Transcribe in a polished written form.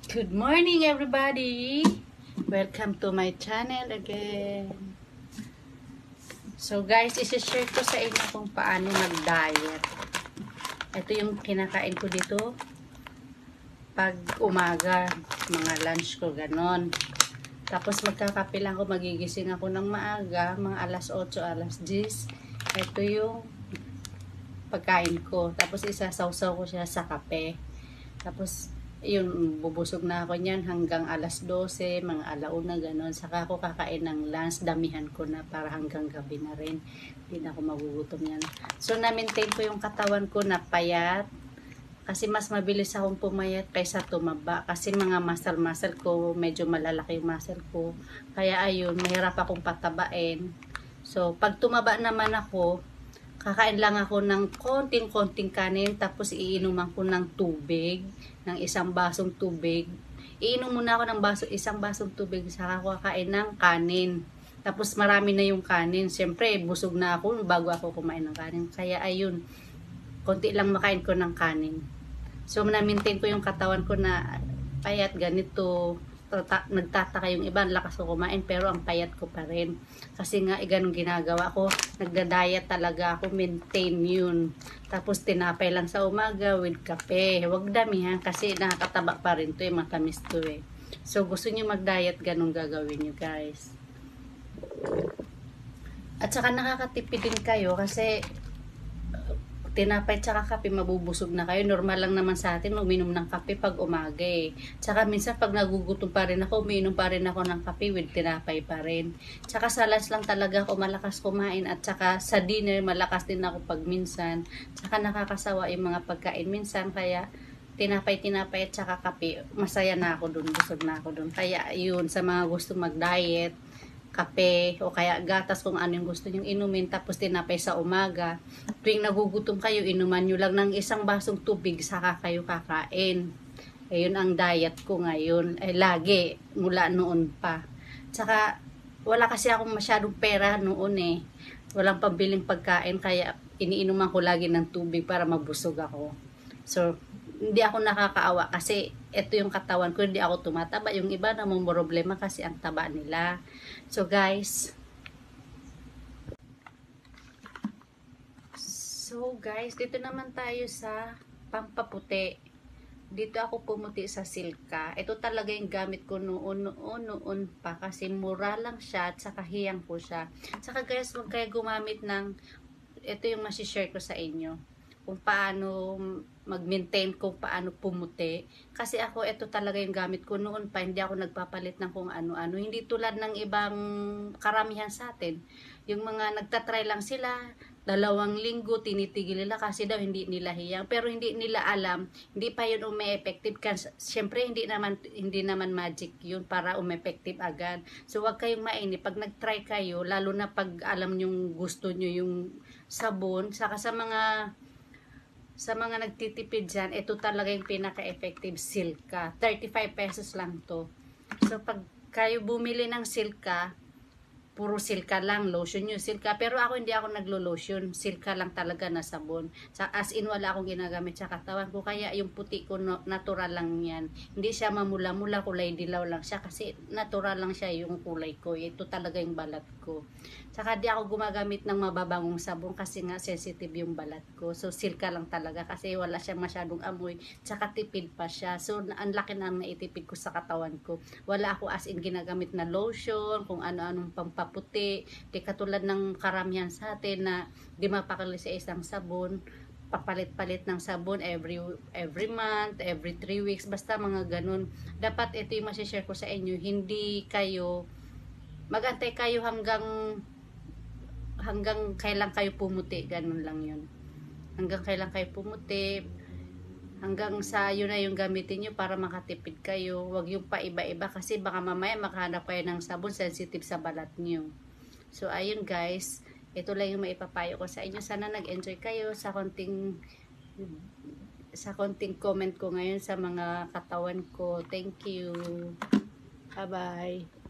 Good morning everybody! Welcome to my channel again. So guys, isi-share ko sa inyo kung paano mag-diet. Ito yung kinakain ko dito pag umaga, mga lunch ko ganon. Tapos magkakape lang ako, magigising ako ng maaga, mga alas 8, alas 10. Ito yung pagkain ko. Tapos isasawsaw ko siya sa kape. Tapos yun, bubusog na ako niyan hanggang alas 12, mga alauna, gano'n. Saka ako kakain ng lunch, damihan ko na para hanggang gabi na rin. Hindi na ako magugutom yan. So, na-maintain ko yung katawan ko na payat. Kasi mas mabilis akong pumayat kaysa tumaba. Kasi mga muscle ko, medyo malalaki yung muscle ko. Kaya ayun, mahirap akong patabain. So, pag tumaba naman ako, kakain lang ako ng konting-konting kanin, tapos iinuman ko ng tubig, ng isang basong tubig. Iinom muna ako ng isang basong tubig, saka ako kakain ng kanin. Tapos marami na yung kanin. Siyempre, busog na ako bago ako kumain ng kanin. Kaya ayun, konti lang makain ko ng kanin. So, na-maintain ko yung katawan ko na payat ganito. Nagtataka yung iba, lakas ko kumain, pero ang payat ko pa rin. Kasi nga, ganun ginagawa ko. Nagda-diet talaga ako, maintain yun. Tapos, tinapay lang sa umaga with kape. Huwag damihan, kasi nakakataba pa rin to eh, matamis to eh. So, gusto nyo mag-diet, ganun gagawin nyo guys. At saka nakakatipid din kayo, kasi tinapay tsaka kape, mabubusog na kayo. Normal lang naman sa atin uminom ng kape pag umaga eh. Tsaka minsan pag nagugutom pa rin ako, uminom pa rin ako ng kape with tinapay pa rin. Tsaka sa lunch lang talaga ako malakas kumain, at tsaka sa dinner malakas din ako pag minsan. Tsaka nakakasawa yung mga pagkain minsan, kaya tinapay at tsaka kape, masaya na ako dun, busog na ako dun. Kaya yun, sa mga gusto mag-diet, kape o kaya gatas, kung ano yung gusto nyong inumin, tapos tinapay sa umaga. Tuwing nagugutom kayo, inuman nyo lang ng isang basong tubig, saka kayo kakain. Ayun ang diet ko ngayon. Lagi, mula noon pa. Tsaka, wala kasi akong masyadong pera noon eh. Walang pambiling pagkain, kaya iniinuman ko lagi ng tubig para mabusog ako. So, hindi ako nakakaawa kasi ito yung katawan ko, hindi ako tumataba. Yung iba namang problema kasi ang taba nila. So guys, dito naman tayo sa pampaputi. Dito ako pumuti sa Silka. Ito talaga yung gamit ko noon pa, kasi mura lang siya at saka hiyang ko siya. Saka guys, huwag kayo gumamit ng, ito yung masishare ko sa inyo, kung paano mag-maintain, kung paano pumuti. Kasi ako, ito talaga yung gamit ko noon pa, hindi ako nagpapalit ng kung ano-ano. Hindi tulad ng ibang karamihan sa atin. Yung mga nagtatry lang sila, 2 linggo, tinitigil nila kasi daw hindi nila hiyang. Pero hindi nila alam, hindi pa yun umi-effective. Siyempre, hindi naman magic yun para umi-effective agad. So, wag kayong mainip. Pag nag-try kayo, lalo na pag alam yung gusto nyo yung sabon, saka sa mga nagtitipid dyan, ito talaga yung pinaka-effective, Silka. 35 pesos lang to. So, pag kayo bumili ng Silka, puro Silka lang, lotion yung Silka. Pero ako, hindi ako naglo-lotion. Silka lang talaga na sabon. As in, wala akong ginagamit sa katawan ko. Kaya yung puti ko, natural lang yan. Hindi siya mamula-mula, kulay dilaw lang siya. Kasi natural lang siya yung kulay ko. Ito talaga yung balat ko. Saka di ako gumagamit ng mababangong sabon kasi nga sensitive yung balat ko. So, Silka lang talaga kasi wala siyang masyadong amoy. Saka tipid pa siya. So, ang laki na naitipid ko sa katawan ko. Wala ako as in ginagamit na lotion, kung ano-anong pampaputi. Di katulad ng karamihan sa atin na di mapakali sa isang sabon, papalit-palit ng sabon every month, every 3 weeks, basta mga ganun. Dapat ito yung masishare ko sa inyo, hindi kayo magantay kayo hanggang kailan kayo pumuti, ganun lang yun. Hanggang kailan kayo pumuti, hanggang sa yun na yung gamitin nyo para makatipid kayo. Huwag yung paiba-iba kasi baka mamaya makahanap kayo ng sabon sensitive sa balat nyo. So ayun guys, ito lang yung maipapayo ko sa inyo. Sana nag-enjoy kayo sa konting comment ko ngayon sa mga katawan ko. Thank you. Bye bye.